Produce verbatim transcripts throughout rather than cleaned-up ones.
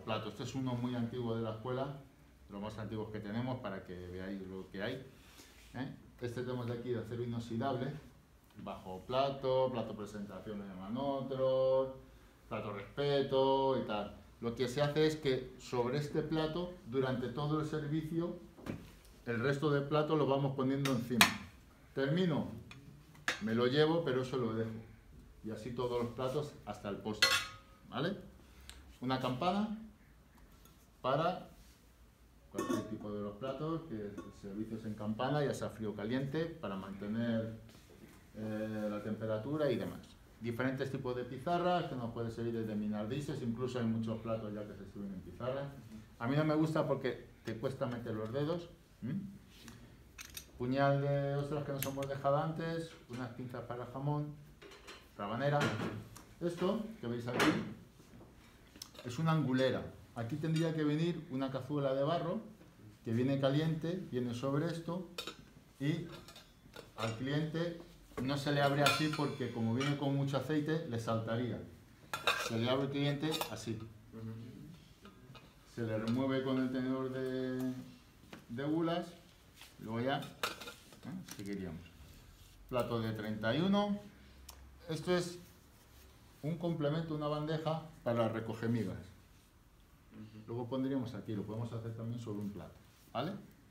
platos. Este es uno muy antiguo de la escuela, los más antiguos que tenemos, para que veáis lo que hay. ¿eh? Este tenemos de aquí de acero inoxidable, bajo plato, plato presentación le llaman otros, plato respeto y tal. Lo que se hace es que sobre este plato, durante todo el servicio, el resto del plato lo vamos poniendo encima. Termino, me lo llevo, pero eso lo dejo. Y así todos los platos hasta el postre, ¿vale? Una campana para cualquier tipo de los platos, que el servicio es en campana, ya sea frío o caliente, para mantener eh, la temperatura y demás. Diferentes tipos de pizarras, que nos puede servir desde minardises, incluso hay muchos platos ya que se sirven en pizarra. A mí no me gusta porque te cuesta meter los dedos. ¿Mm? Puñal de ostras que nos hemos dejado antes, unas pinzas para jamón, rabanera. Esto que veis aquí es una angulera. Aquí tendría que venir una cazuela de barro que viene caliente, viene sobre esto y al cliente no se le abre así porque como viene con mucho aceite le saltaría. Se le abre al cliente así. Se le remueve con el tenedor de, de gulas. Luego ya, ¿eh? seguiríamos. Plato de treinta y uno. Esto es un complemento, una bandeja para recoger migas. Luego pondríamos aquí, lo podemos hacer también sobre un plato, ¿vale?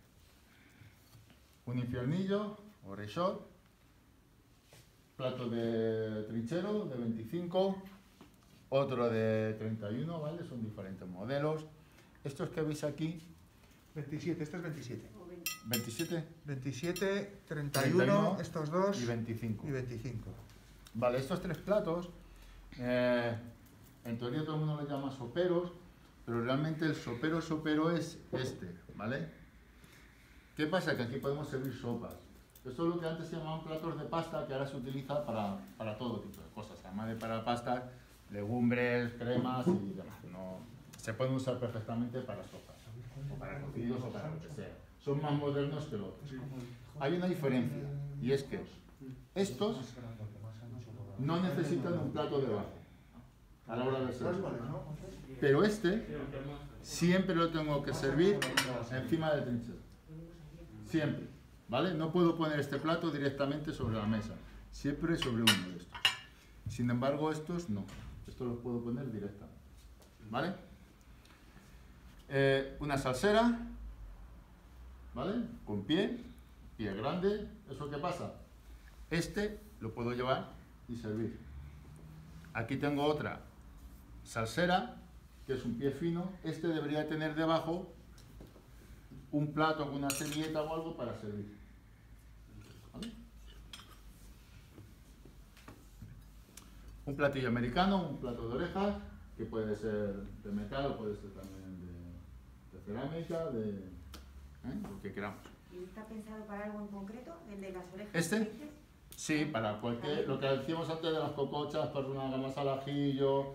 Un infiernillo o rechot. Plato de trinchero de veinticinco. Otro de treinta y uno, ¿vale? Son diferentes modelos. Estos que veis aquí... veintisiete, este es veintisiete. ¿veintisiete? veintisiete, treinta y uno, estos dos. Y veinticinco. Y veinticinco. Vale, estos tres platos, eh, en teoría todo el mundo les llama soperos, pero realmente el sopero sopero es este, ¿vale? ¿Qué pasa? Que aquí podemos servir sopas. Esto es lo que antes se llamaban platos de pasta, que ahora se utiliza para, para todo tipo de cosas. Además de para pastas, legumbres, cremas y demás. No, se pueden usar perfectamente para sopas, o para cocidos o para lo que sea. Son más modernos que los otros. Hay una diferencia, y es que estos no necesitan un plato debajo a la hora de servir. Pero este siempre lo tengo que servir encima del trinchero. Siempre. ¿Vale? No puedo poner este plato directamente sobre la mesa. Siempre sobre uno de estos. Sin embargo, estos no. Estos los puedo poner directamente. ¿Vale? Eh, una salsera. ¿Vale? Con pie. Pie grande. ¿Eso qué pasa? Este lo puedo llevar y servir. Aquí tengo otra salsera, que es un pie fino. Este debería tener debajo un plato con una servilleta o algo para servir. ¿Vale? Un platillo americano, un plato de orejas, que puede ser de metal o puede ser también de, de cerámica, de ¿eh? lo que queramos. ¿Y está pensado para algo en concreto? ¿El de las orejas? ¿Este? Sí, para cualquier, lo que decíamos antes de las cocochas, para una gamas al ajillo.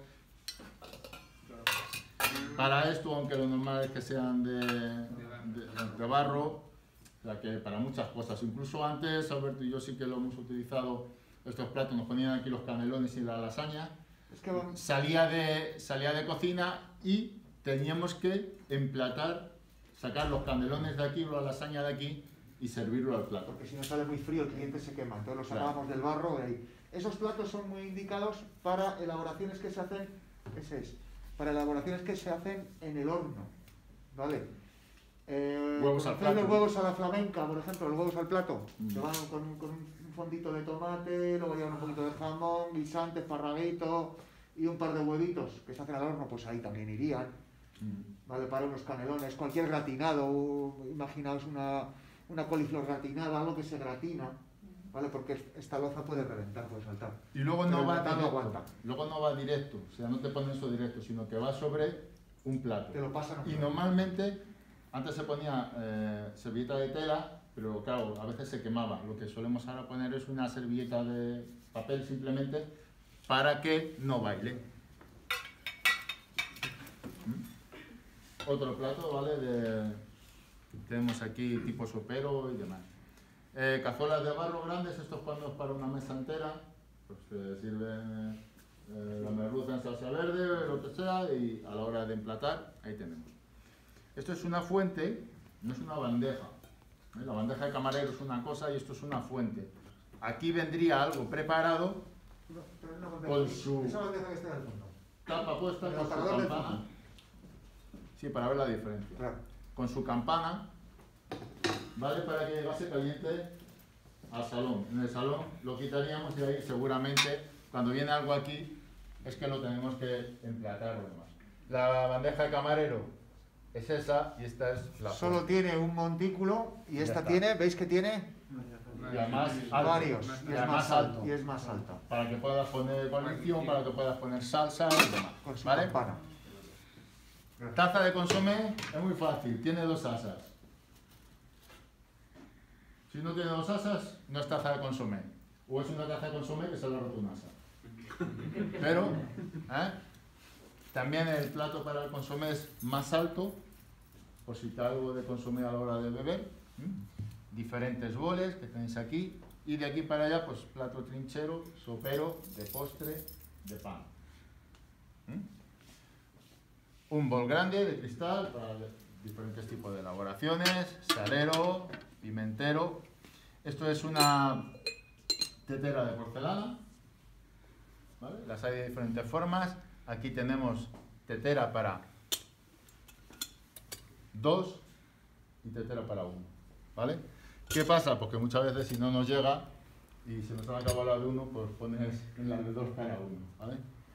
Para esto, aunque lo normal es que sean de, de, de barro, o sea que para muchas cosas. Incluso antes, Alberto y yo sí que lo hemos utilizado, estos platos, nos ponían aquí los canelones y la lasaña. Es que vamos... salía, de, salía de cocina y teníamos que emplatar, sacar los canelones de aquí o la lasaña de aquí y servirlo al plato. Porque si no sale muy frío el cliente se quema, entonces lo sacábamos Claro. del barro de ahí. Esos platos son muy indicados para elaboraciones que se hacen, ese es, para elaboraciones que se hacen en el horno, ¿vale? Eh, Huevos al plato. Los huevos a la flamenca, por ejemplo, los huevos al plato, Mm. que van con, con un fondito de tomate, luego llevan un poquito de jamón, guisante, esparraguito y un par de huevitos que se hacen al horno, pues ahí también irían, Mm. ¿vale? Para unos canelones, cualquier gratinado, imaginaos una, una coliflor gratinada, algo que se gratina, ¿vale? Porque esta loza puede reventar, puede saltar. Y luego Pero no el va metal no directo, aguanta. luego no va directo, o sea, no te ponen eso directo, sino que va sobre un plato. Te lo pasan. Y normalmente, antes se ponía eh, servilleta de tela, pero claro, a veces se quemaba. Lo que solemos ahora poner es una servilleta de papel simplemente para que no baile. ¿Mm? Otro plato, ¿vale? De, tenemos aquí tipo sopero y demás. Eh, cazuelas de barro grandes, esto es cuando es para una mesa entera, pues se sirven eh, la merluza en salsa verde, lo que sea, y a la hora de emplatar, ahí tenemos. Esto es una fuente, no es una bandeja. ¿eh? La bandeja de camarero es una cosa y esto es una fuente. Aquí vendría algo preparado No, pero es una bandeja. con su Esa bandeja que está en el fondo. tapa puesta, El con su aparador del campana. fondo. Sí, para ver la diferencia. Claro. Con su campana, ¿vale? Para que llegase caliente al salón. En el salón lo quitaríamos y ahí seguramente cuando viene algo aquí es que lo tenemos que emplatar o demás. La bandeja de camarero es esa y esta es la Solo fuente. tiene un montículo y Ya esta está. tiene, ¿veis que tiene? Y además alto. Varios. Y Y es además más alto. alto. Y es más alta. Para que puedas poner guarnición, para que puedas poner salsa y demás. Con su ¿Vale? campana. Taza de consomé es muy fácil, tiene dos asas. Si no tiene dos asas, no es taza de consomé. O es una taza de consomé que se le ha roto un asa. Pero, ¿eh? También el plato para el consomé es más alto, por si te algo de consomé a la hora de beber. ¿Mm? Diferentes boles que tenéis aquí. Y de aquí para allá, pues plato trinchero, sopero, de postre, de pan. ¿Mm? Un bol grande de cristal para diferentes tipos de elaboraciones, salero, pimentero. Esto es una tetera de porcelana, ¿vale? Las hay de diferentes formas. Aquí tenemos tetera para dos y tetera para uno, ¿vale? ¿Qué pasa? Porque muchas veces si no nos llega y se nos han acabado la de uno, pues pones en la de dos para uno, ¿vale?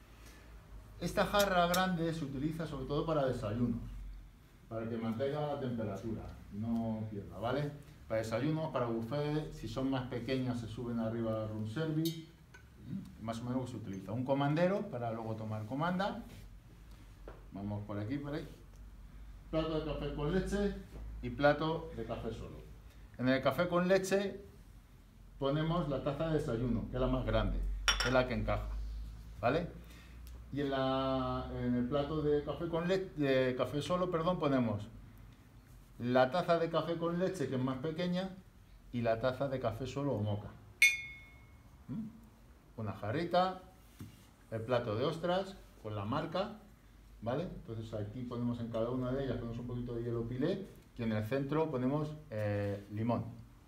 Esta jarra grande se utiliza sobre todo para desayunos, para que mantenga la temperatura y no pierda, ¿vale? Para desayunos, para buffet, si son más pequeñas se suben arriba al room service, más o menos se utiliza. Un comandero para luego tomar comanda. Vamos por aquí, por ahí. Plato de café con leche y plato de café solo. En el café con leche ponemos la taza de desayuno, que es la más grande, es la que encaja, ¿vale? Y en, la, en el plato de café, con leche, de café solo, perdón, ponemos la taza de café con leche, que es más pequeña, y la taza de café solo o moca. ¿Mm? Una jarrita, el plato de ostras con la marca, ¿vale? Entonces aquí ponemos en cada una de ellas, ponemos un poquito de hielo pilé, y en el centro ponemos eh, limón.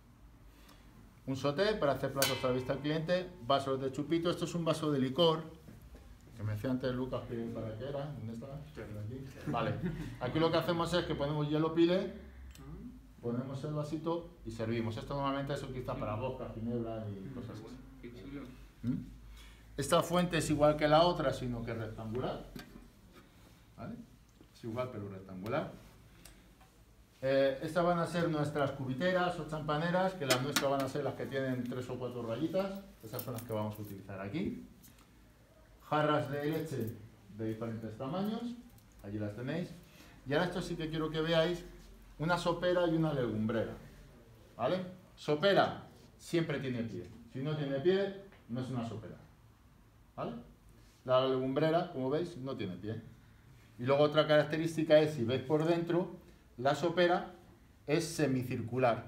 Un sauté para hacer platos a la vista al cliente, vasos de chupito, esto es un vaso de licor, que me decía antes Lucas que para qué era, ¿dónde está? Aquí. Vale, aquí lo que hacemos es que ponemos hielo pilé, ponemos el vasito y servimos. Esto normalmente se utiliza para vodka, ginebra y cosas así. ¿Mm? Esta fuente es igual que la otra, sino que es rectangular, ¿vale? Es igual pero rectangular. Eh, estas van a ser nuestras cubiteras o champaneras, que las nuestras van a ser las que tienen tres o cuatro rayitas. Esas son las que vamos a utilizar aquí. Jarras de leche de diferentes tamaños, allí las tenéis. Y ahora esto sí que quiero que veáis una sopera y una legumbrera, ¿vale? Sopera siempre tiene pie, si no tiene pie no es una sopera, ¿vale? La legumbrera, como veis, no tiene pie. Y luego otra característica es, si veis por dentro, la sopera es semicircular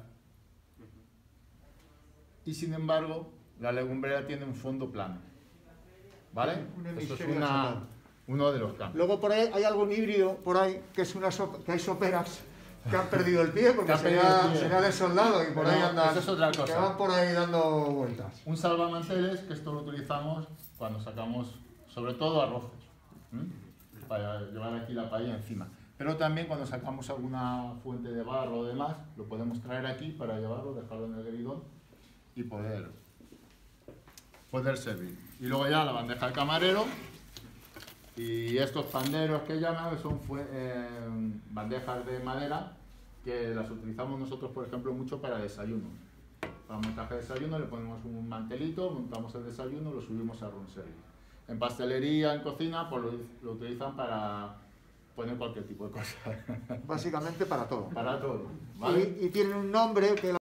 y sin embargo la legumbrera tiene un fondo plano. ¿Vale? Un Esto es hemisferio una, total. uno de los cambios. Luego por ahí hay algún híbrido, por ahí, que es una sopa, que hay soperas que han perdido el pie porque Que han se perdido le ha, el pie. se le ha desoldado y por Pero ahí andan, eso es otra cosa. que van por ahí dando vueltas. Un salvamanteles, que esto lo utilizamos cuando sacamos, sobre todo arroces, ¿m? Para llevar aquí la paella encima. Pero también cuando sacamos alguna fuente de barro o demás, lo podemos traer aquí para llevarlo, dejarlo en el gridón y poder, poder servir. Y luego ya la bandeja del camarero y estos panderos que llaman son eh, bandejas de madera que las utilizamos nosotros, por ejemplo, mucho para desayuno. Para montaje de desayuno le ponemos un mantelito, montamos el desayuno, lo subimos a room service. En pastelería, en cocina, pues lo, lo utilizan para poner cualquier tipo de cosa. Básicamente para todo. Para todo, ¿vale? Y, y tienen un nombre que